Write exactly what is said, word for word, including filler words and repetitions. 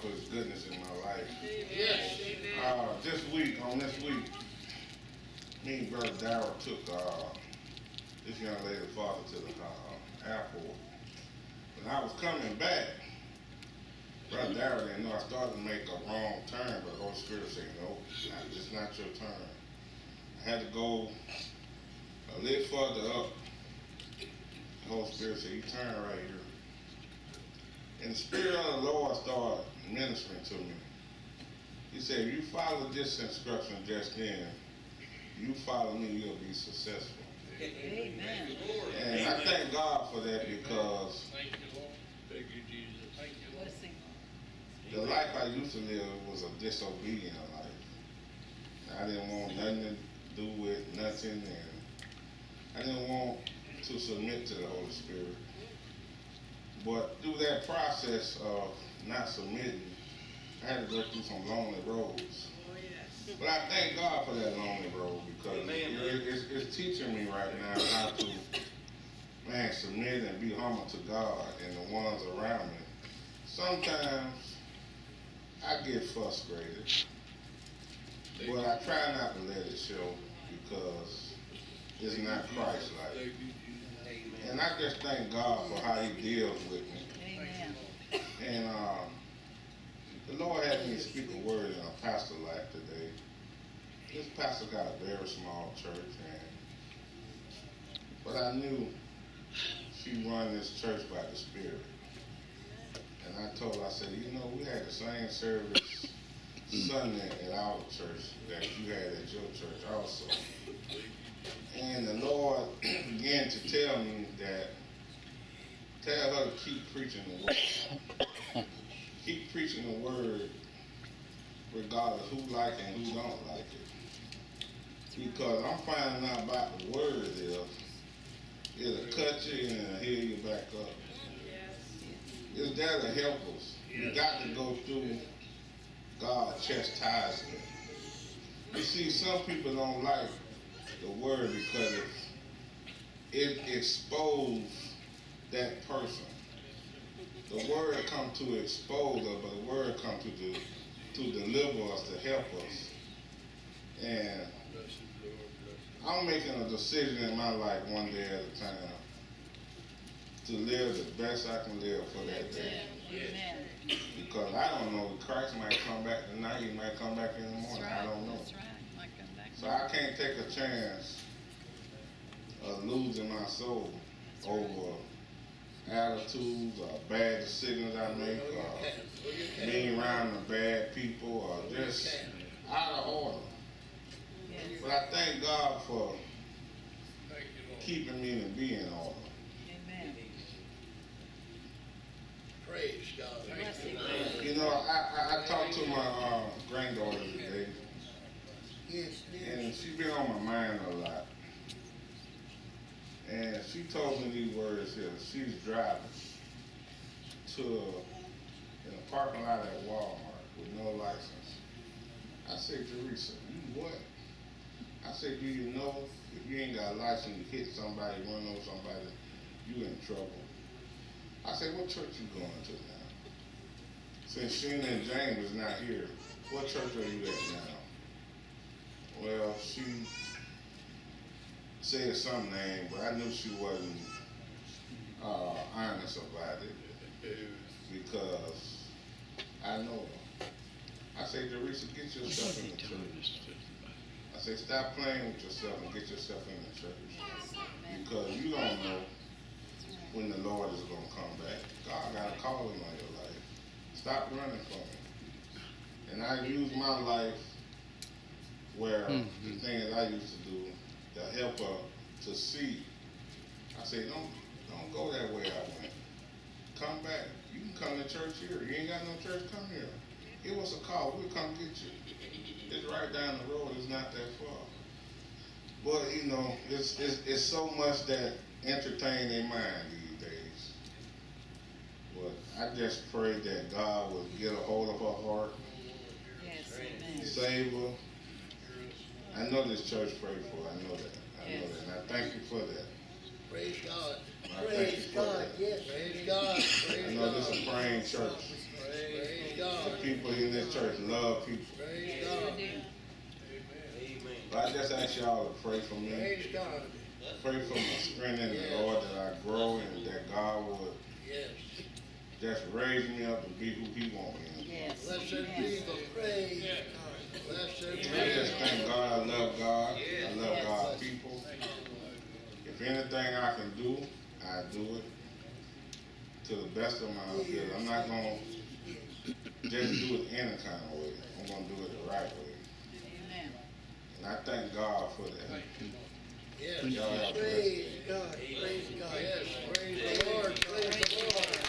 for His goodness in my life. Yes. Uh, this week, on this week, me and Brother Darrell took uh, this young lady's father to the uh, airport. When I was coming back, Brother Darrell didn't know I started to make a wrong turn, but the Holy Spirit said, no, it's not your turn. I had to go a little further up. The Holy Spirit said, you turn right here. And the Spirit of the Lord started ministering to me. He said, if you follow this instruction just then, you follow me, you'll be successful. Amen. And I thank God for that because Thank you, Lord. Thank you, Jesus. Thank you, Lord. Blessing. the life I used to live was a disobedient life. I didn't want nothing to do with nothing, and I didn't want to submit to the Holy Spirit. But through that process of not submitting, I had to go through some lonely roads. But I thank God for that lonely road because Amen, it, it's, it's teaching me right now how to, man, submit and be humble to God and the ones around me. Sometimes I get frustrated, but I try not to let it show because it's not Christ-like. Thank you, Jesus. And I just thank God for how He deals with me. Amen. And um, the Lord had me speak a word in a pastor life today. This pastor got a very small church, and but I knew she run this church by the Spirit. And I told her, I said, you know, we had the same service Sunday at our church that you had at your church also. And the Lord began to tell me that, tell her to keep preaching the word. Keep preaching the word regardless who like it and who don't like it. Because I'm finding out about the word is, it'll cut you and it'll heal you back up. It's there to help us. You got to go through God's chastisement. You see, some people don't like the word because it, it exposes that person. The word come to expose us, but the word come to do, to deliver us, to help us. And I'm making a decision in my life one day at a time to live the best I can live for that day. Amen. Because I don't know, Christ might come back tonight, He might come back in the That's morning, right. I don't know. That's right. Might come back. So I can't take a chance of losing my soul over attitudes or bad decisions I make or being around the bad people or just out of order. Yes. But I thank God for Thank you, Lord. keeping me in being order. Amen. Praise God. Thank you, Blessing. Lord. You know, I, I, I talked to my uh, granddaughter today, Yes, yes. and she been on my mind a lot. And she told me these words here. She's driving to in a parking lot at Walmart with no license. I said, Teresa, you what? I said, do you know if you ain't got a license, you hit somebody, run over somebody, you in trouble. I said, what church you going to now? Since Sheena and James is not here, what church are you at now? Well, she said some name, but I knew she wasn't uh, honest about it because I know her. I say, Teresa, get yourself in the church. I say, stop playing with yourself and get yourself in the church because you don't know when the Lord is going to come back. God got a calling on your life. Stop running from it. And I use my life where mm-hmm. the things I used to do to help her to see. I say, don't don't go that way I went. Come back. You can come to church here. You ain't got no church, come here. Give us a call. We'll come get you. It's right down the road. It's not that far. But, you know, it's, it's, it's so much that entertain their mind these days. But I just pray that God will get a hold of her heart. Yes, amen. Save her. I know this church prayed for her. I know that. I know Yes. that. And I thank you for that. Praise God. I thank you Praise for God, that. yes. Praise God. I Praise know God. this is a praying church. Praise God. people in this church love people. Praise Yes, God. we do. Amen. But I just ask y'all to pray for me. Praise God. Pray for my strength in the Lord, that I grow and that God would Yes. just raise me up to be who He wants me. Yes. Blessed Yes. be the praise God. Blessed I be just thank God. I love God. I love Yes. God's people. If anything I can do, I do it to the best of my ability. I'm not gonna just do it any kind of way. I'm gonna do it the right way. Amen. And I thank God for that. Yes. Y'all have a blessed Praise day. God. Praise God. Yes. Praise the Lord. Praise the Lord.